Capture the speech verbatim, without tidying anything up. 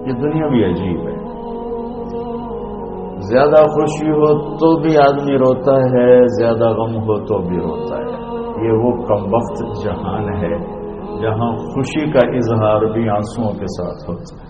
ये दुनिया भी अजीब है। ज्यादा खुशी हो तो भी आदमी रोता है, ज्यादा गम हो तो भी रोता है। ये वो कमबख्त जहान है जहां खुशी का इजहार भी आंसुओं के साथ होता है।